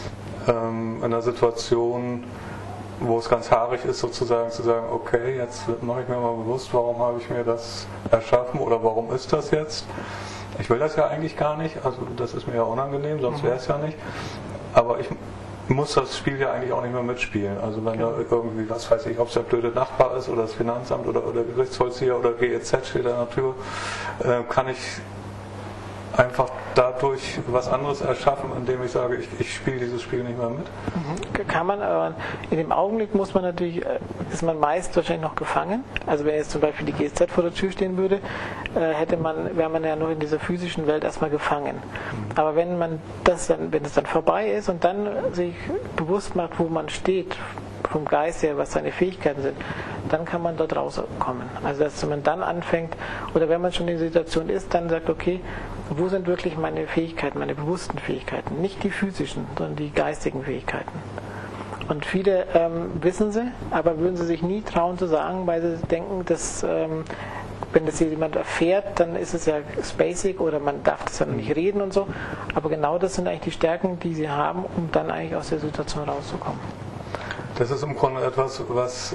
in einer Situation, wo es ganz haarig ist, sozusagen zu sagen, okay, jetzt mache ich mir mal bewusst, warum habe ich mir das erschaffen oder warum ist das jetzt? Ich will das ja eigentlich gar nicht, also das ist mir ja unangenehm, sonst wäre es ja nicht, aber ich muss das Spiel ja eigentlich auch nicht mehr mitspielen. Also wenn da irgendwie, was weiß ich, ob es der blöde Nachbar ist oder das Finanzamt oder Gerichtsvollzieher oder GEZ steht an der Tür, kann ich einfach dadurch was anderes erschaffen, indem ich sage, ich spiele dieses Spiel nicht mehr mit? Kann man, aber in dem Augenblick ist man meist wahrscheinlich noch gefangen. Also wenn jetzt zum Beispiel die GEZ vor der Tür stehen würde, wäre man ja nur in dieser physischen Welt erstmal gefangen. Aber wenn es dann vorbei ist und dann sich bewusst macht, wo man steht, vom Geist her, was seine Fähigkeiten sind, Und dann kann man dort rauskommen. Also dass man dann anfängt, oder wenn man schon in der Situation ist, dann sagt, okay, wo sind wirklich meine Fähigkeiten, meine bewussten Fähigkeiten? Nicht die physischen, sondern die geistigen Fähigkeiten. Und viele wissen sie, aber würden sie sich nie trauen zu sagen, weil sie denken, dass wenn das jemand erfährt, dann ist es ja basic oder man darf das ja noch nicht reden und so. Aber genau das sind eigentlich die Stärken, die sie haben, um dann eigentlich aus der Situation rauszukommen. Das ist im Grunde etwas, was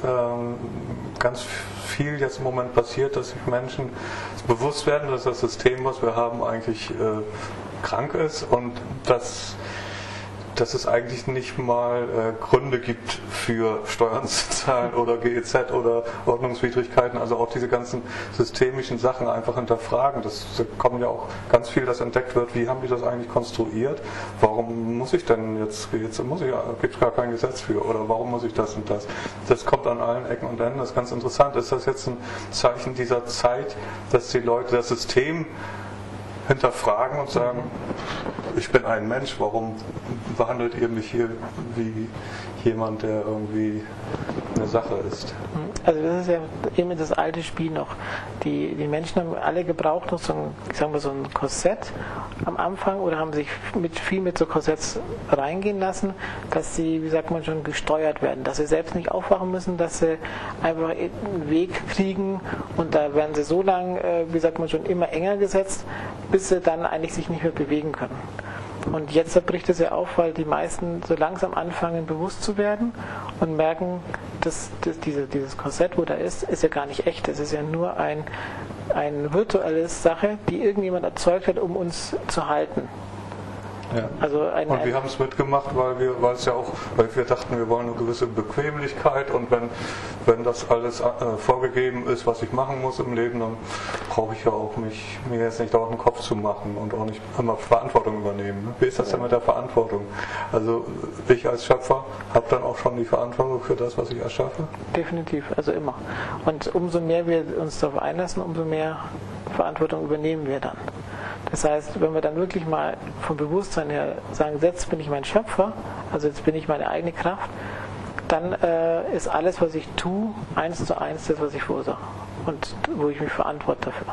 ganz viel jetzt im Moment passiert, dass sich Menschen bewusst werden, dass das System, was wir haben, eigentlich krank ist und dass es eigentlich nicht mal Gründe gibt für Steuern zu zahlen oder GEZ oder Ordnungswidrigkeiten, also auch diese ganzen systemischen Sachen einfach hinterfragen. Das kommt ja auch ganz viel, dass entdeckt wird, wie haben die das eigentlich konstruiert, warum muss ich denn gibt es gar kein Gesetz für oder warum muss ich das und das. Das kommt an allen Ecken und Enden, das ist ganz interessant. Ist das jetzt ein Zeichen dieser Zeit, dass die Leute das System hinterfragen und sagen, ich bin ein Mensch, warum behandelt ihr mich hier wie jemand, der irgendwie eine Sache ist? Also das ist ja eben das alte Spiel noch. Die Menschen haben alle gebraucht noch so ein Korsett am Anfang oder haben sich viel mit so Korsetts reingehen lassen, dass sie, wie sagt man schon, gesteuert werden. Dass sie selbst nicht aufwachen müssen, dass sie einfach einen Weg kriegen und da werden sie so lang, wie sagt man schon, immer enger gesetzt, bis sie dann eigentlich sich nicht mehr bewegen können. Und jetzt bricht es ja auf, weil die meisten so langsam anfangen, bewusst zu werden und merken, dass dieses Korsett, wo da ist ja gar nicht echt. Es ist ja nur eine virtuelle Sache, die irgendjemand erzeugt hat, um uns zu halten. Ja. Also und wir haben es mitgemacht, weil wir dachten, wir wollen eine gewisse Bequemlichkeit und wenn das alles vorgegeben ist, was ich machen muss im Leben, dann brauche ich ja auch mir jetzt nicht dauernd den Kopf zu machen und auch nicht immer Verantwortung übernehmen. Wie ist das denn mit der Verantwortung? Also ich als Schöpfer habe dann auch schon die Verantwortung für das, was ich erschaffe? Definitiv, also immer. Und umso mehr wir uns darauf einlassen, umso mehr Verantwortung übernehmen wir dann. Das heißt, wenn wir dann wirklich mal vom Bewusstsein her sagen, jetzt bin ich mein Schöpfer, also jetzt bin ich meine eigene Kraft, dann ist alles, was ich tue, 1:1 das, was ich verursache und wo ich mich verantworte dafür.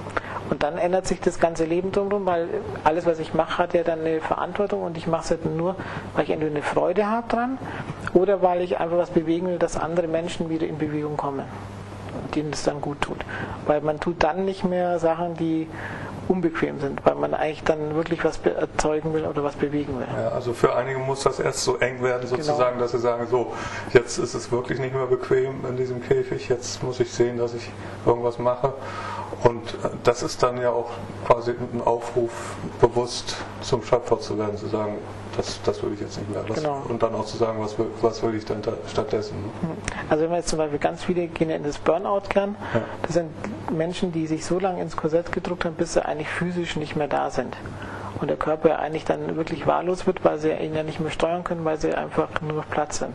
Und dann ändert sich das ganze Leben drumherum, weil alles, was ich mache, hat ja dann eine Verantwortung und ich mache es halt nur, weil ich entweder eine Freude habe dran oder weil ich einfach was bewegen will, dass andere Menschen wieder in Bewegung kommen, denen es dann gut tut. Weil man tut dann nicht mehr Sachen, die unbequem sind, weil man eigentlich dann wirklich was erzeugen will oder was bewegen will. Ja, also für einige muss das erst so eng werden sozusagen, dass sie sagen, so, jetzt ist es wirklich nicht mehr bequem in diesem Käfig, jetzt muss ich sehen, dass ich irgendwas mache. Und das ist dann ja auch quasi ein Aufruf, bewusst zum Schöpfer zu werden, zu sagen, das will ich jetzt nicht mehr. Genau. Und dann auch zu sagen, was will ich denn stattdessen. Also wenn wir jetzt zum Beispiel ganz viele gehen in das Burnout gern, ja. Das sind Menschen, die sich so lange ins Korsett gedrückt haben, bis sie eigentlich physisch nicht mehr da sind. Und der Körper eigentlich dann wirklich wahllos wird, weil sie ihn ja nicht mehr steuern können, weil sie einfach nur noch platt sind.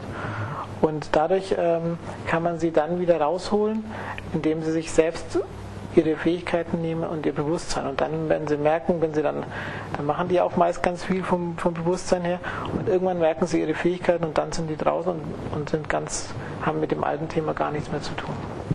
Und dadurch kann man sie dann wieder rausholen, indem sie sich selbst ihre Fähigkeiten nehmen und ihr Bewusstsein. Und dann werden sie merken, dann machen die auch meist ganz viel vom Bewusstsein her und irgendwann merken sie ihre Fähigkeiten und dann sind die draußen und haben mit dem alten Thema gar nichts mehr zu tun.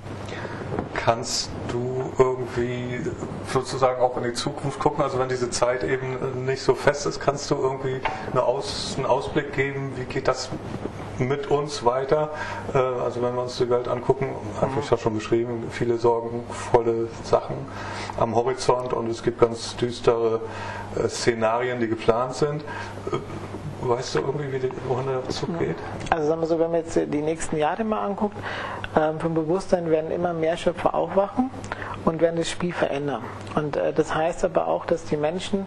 Kannst du irgendwie sozusagen auch in die Zukunft gucken? Also wenn diese Zeit eben nicht so fest ist, kannst du irgendwie einen Ausblick geben, wie geht das mit uns weiter? Also wenn wir uns die Welt angucken, habe ich ja schon beschrieben, viele sorgenvolle Sachen am Horizont und es gibt ganz düstere Szenarien, die geplant sind. Weißt du irgendwie, wohin der Zug geht? Also sagen wir so, wenn man jetzt die nächsten Jahre mal anguckt, vom Bewusstsein werden immer mehr Schöpfer aufwachen und werden das Spiel verändern. Und das heißt aber auch, dass die Menschen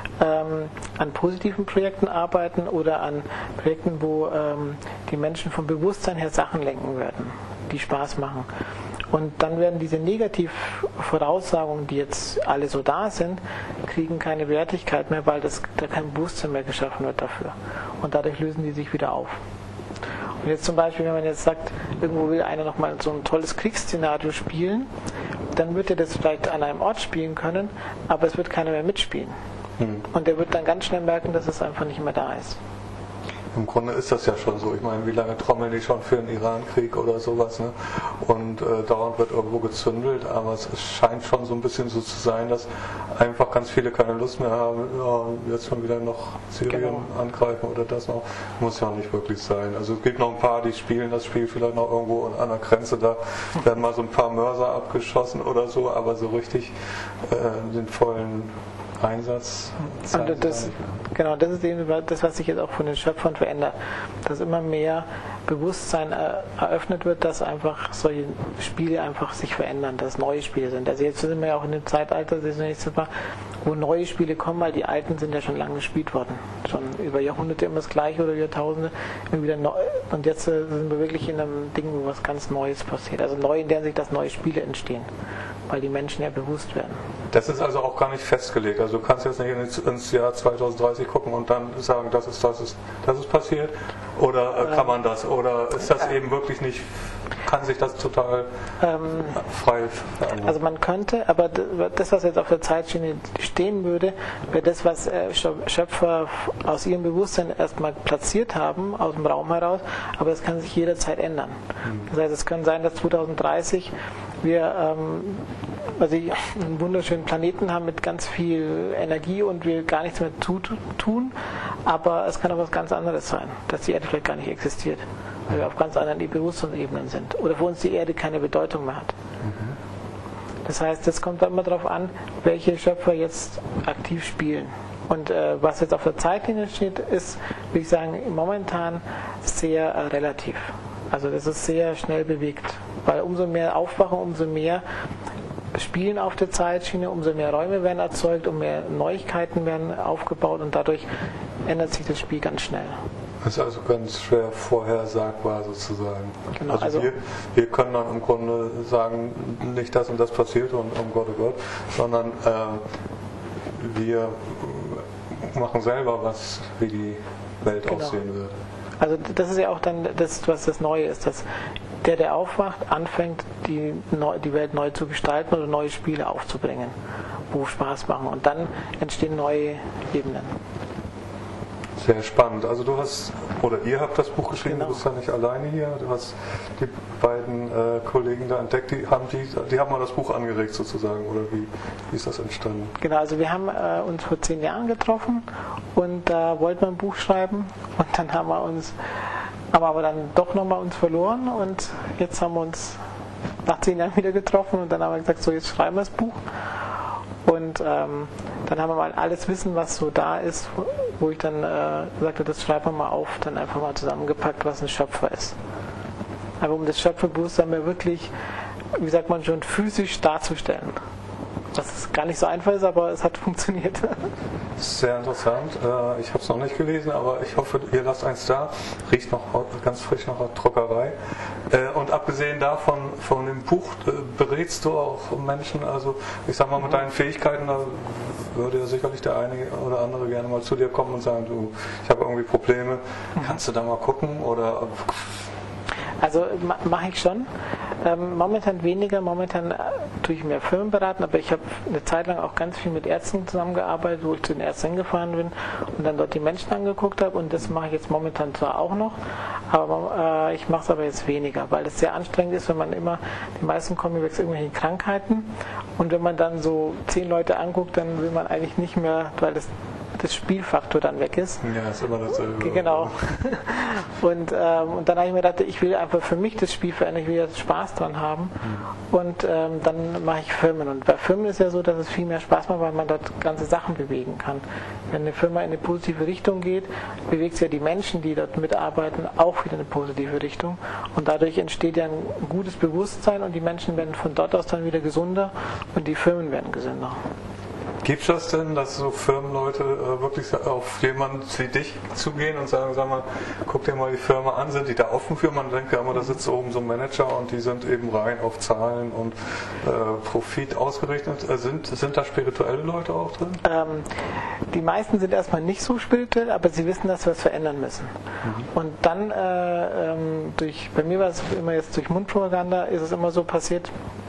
an positiven Projekten arbeiten oder an Projekten, wo die Menschen vom Bewusstsein her Sachen lenken werden, die Spaß machen. Und dann werden diese Negativvoraussagungen, die jetzt alle so da sind, kriegen keine Wertigkeit mehr, weil da kein Bewusstsein mehr geschaffen wird dafür. Und dadurch lösen die sich wieder auf. Und jetzt zum Beispiel, wenn man jetzt sagt, irgendwo will einer nochmal so ein tolles Kriegsszenario spielen, dann wird er das vielleicht an einem Ort spielen können, aber es wird keiner mehr mitspielen. Und der wird dann ganz schnell merken, dass es einfach nicht mehr da ist. Im Grunde ist das ja schon so. Ich meine, wie lange trommeln die schon für den Iran-Krieg oder sowas, ne? Und dauernd wird irgendwo gezündelt, aber es scheint schon so ein bisschen so zu sein, dass einfach ganz viele keine Lust mehr haben, ja, jetzt schon wieder noch Syrien angreifen oder das noch. Muss ja nicht wirklich sein. Also es gibt noch ein paar, die spielen das Spiel vielleicht noch irgendwo an der Grenze, da werden mal so ein paar Mörser abgeschossen oder so, aber so richtig den vollen Einsatz. Und das ist eben das, was sich jetzt auch von den Schöpfern verändert, dass immer mehr Bewusstsein eröffnet wird, dass einfach solche Spiele einfach sich verändern, dass neue Spiele sind. Also jetzt sind wir ja auch in dem Zeitalter, das ist nächstes Mal, wo neue Spiele kommen, weil die alten sind ja schon lange gespielt worden. Schon über Jahrhunderte immer das Gleiche oder Jahrtausende immer wieder neu. Und jetzt sind wir wirklich in einem Ding, wo was ganz Neues passiert. Also neu in der Sicht, dass neue Spiele entstehen, weil die Menschen ja bewusst werden. Das ist also auch gar nicht festgelegt. Also du kannst jetzt nicht ins Jahr 2030 gucken und dann sagen, das ist passiert. Oder kann man das? Oder ist das eben wirklich nicht, kann sich das total frei verändern? Also man könnte, aber das, was jetzt auf der Zeitschiene stehen würde, wäre das, was Schöpfer aus ihrem Bewusstsein erstmal platziert haben, aus dem Raum heraus, aber das kann sich jederzeit ändern. Das heißt, es kann sein, dass 2030 wir einen wunderschönen Planeten haben mit ganz viel Energie und wir gar nichts mehr tun, aber es kann auch was ganz anderes sein, dass die Erde vielleicht gar nicht existiert, weil wir auf ganz anderen Bewusstseinsebenen sind oder für uns die Erde keine Bedeutung mehr hat. Das heißt, es kommt dann immer darauf an, welche Schöpfer jetzt aktiv spielen. Und was jetzt auf der Zeitlinie steht, ist, würde ich sagen, momentan sehr relativ. Also das ist sehr schnell bewegt, weil umso mehr Aufwachen, umso mehr Spielen auf der Zeitschiene, umso mehr Räume werden erzeugt, umso mehr Neuigkeiten werden aufgebaut und dadurch ändert sich das Spiel ganz schnell. Das ist also ganz schwer vorhersagbar sozusagen. Genau, also wir können dann im Grunde sagen, nicht das und das passiert und oh Gott, sondern wir machen selber was, wie die Welt aussehen wird. Also das ist ja auch dann das, was das Neue ist, dass der aufwacht, anfängt, die Welt neu zu gestalten oder neue Spiele aufzubringen, wo Spaß machen. Und dann entstehen neue Ebenen. Sehr spannend. Also ihr habt das Buch geschrieben, genau. Du bist ja nicht alleine hier. Du hast die beiden Kollegen da entdeckt, die haben mal das Buch angeregt sozusagen, oder wie ist das entstanden? Genau, also wir haben uns vor 10 Jahren getroffen und da wollten wir ein Buch schreiben und dann haben wir aber dann doch nochmal uns verloren und jetzt haben wir uns nach 10 Jahren wieder getroffen und dann haben wir gesagt, so jetzt schreiben wir das Buch. Und dann haben wir mal alles Wissen, was so da ist, wo ich dann gesagt habe, das schreiben wir mal auf, dann einfach mal zusammengepackt, was ein Schöpfer ist. Aber um das Schöpferbewusstsein mir wirklich, wie sagt man schon, physisch darzustellen. Was gar nicht so einfach ist, aber es hat funktioniert. Sehr interessant. Ich habe es noch nicht gelesen, aber ich hoffe, ihr lasst eins da. Riecht noch ganz frisch nach der Druckerei. Und abgesehen davon, von dem Buch, berätst du auch Menschen, also ich sag mal mit deinen Fähigkeiten, da würde ja sicherlich der eine oder andere gerne mal zu dir kommen und sagen, du, ich habe irgendwie Probleme, kannst du da mal gucken oder... Also mache ich schon. Momentan weniger, momentan tue ich mehr Firmen beraten, aber ich habe eine Zeit lang auch ganz viel mit Ärzten zusammengearbeitet, wo ich zu den Ärzten hingefahren bin und dann dort die Menschen angeguckt habe und das mache ich jetzt momentan zwar auch noch, aber ich mache es aber jetzt weniger, weil es sehr anstrengend ist, wenn man die meisten kommen über irgendwelche Krankheiten und wenn man dann so 10 Leute anguckt, dann will man eigentlich nicht mehr, weil das Spielfaktor dann weg ist. Ja, ist immer dasselbe. Genau. Und dann habe ich mir gedacht, ich will einfach für mich das Spiel verändern, ich will jetzt Spaß dran haben. Und dann mache ich Firmen. Und bei Firmen ist ja so, dass es viel mehr Spaß macht, weil man dort ganze Sachen bewegen kann. Wenn eine Firma in eine positive Richtung geht, bewegt es ja die Menschen, die dort mitarbeiten, auch wieder in eine positive Richtung. Und dadurch entsteht ja ein gutes Bewusstsein und die Menschen werden von dort aus dann wieder gesunder und die Firmen werden gesünder. Gibt es das denn, dass so Firmenleute wirklich auf jemanden wie dich zugehen und sagen, sag mal, guck dir mal die Firma an, sind die da offen für? Man denkt ja immer, da sitzt oben so ein Manager und die sind eben rein auf Zahlen und Profit ausgerichtet. Sind da spirituelle Leute auch drin? Die meisten sind erstmal nicht so spirituell, aber sie wissen, dass wir es verändern müssen. Und dann, bei mir war es immer jetzt durch Mundpropaganda, ist es immer so passiert,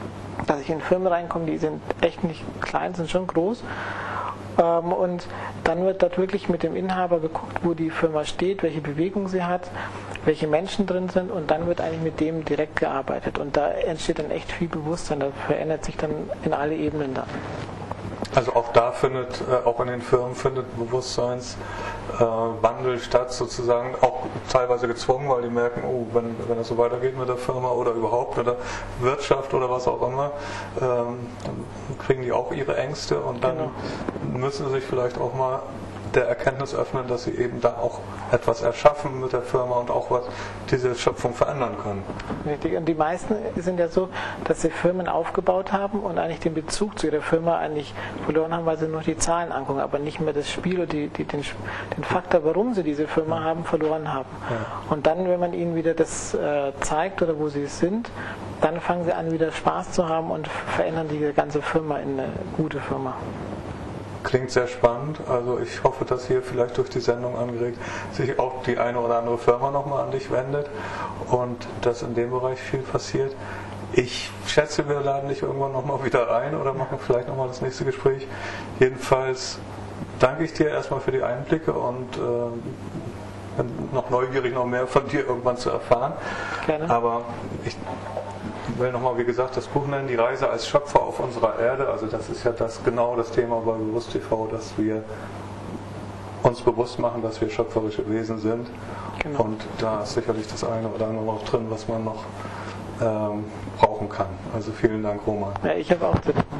dass ich in Firmen reinkomme, die sind echt nicht klein, sind schon groß. Und dann wird dort wirklich mit dem Inhaber geguckt, wo die Firma steht, welche Bewegung sie hat, welche Menschen drin sind, und dann wird eigentlich mit dem direkt gearbeitet. Und da entsteht dann echt viel Bewusstsein, das verändert sich dann in alle Ebenen dann. Also auch da findet, auch in den Firmen findet Bewusstseinswandel statt, sozusagen auch teilweise gezwungen, weil die merken, oh, wenn das so weitergeht mit der Firma oder überhaupt oder Wirtschaft oder was auch immer, dann kriegen die auch ihre Ängste und dann müssen sie sich vielleicht auch mal der Erkenntnis öffnen, dass sie eben da auch etwas erschaffen mit der Firma und auch was diese Schöpfung verändern können. Richtig. Und die meisten sind ja so, dass sie Firmen aufgebaut haben und eigentlich den Bezug zu ihrer Firma eigentlich verloren haben, weil sie nur die Zahlen angucken, aber nicht mehr das Spiel oder den Faktor, warum sie diese Firma haben, verloren haben. Ja. Und dann, wenn man ihnen wieder das zeigt oder wo sie sind, dann fangen sie an, wieder Spaß zu haben und verändern die ganze Firma in eine gute Firma. Klingt sehr spannend. Also ich hoffe, dass hier vielleicht durch die Sendung angeregt sich auch die eine oder andere Firma nochmal an dich wendet und dass in dem Bereich viel passiert. Ich schätze, wir laden dich irgendwann nochmal wieder ein oder machen vielleicht nochmal das nächste Gespräch. Jedenfalls danke ich dir erstmal für die Einblicke und bin noch neugierig, noch mehr von dir irgendwann zu erfahren. Gerne. Aber ich will nochmal, wie gesagt, das Buch nennen, die Reise als Schöpfer auf unserer Erde. Also das ist ja genau das Thema bei Bewusst TV, dass wir uns bewusst machen, dass wir schöpferische Wesen sind. Genau. Und da ist sicherlich das eine oder andere auch drin, was man noch brauchen kann. Also vielen Dank, Roman. Ja, ich habe auch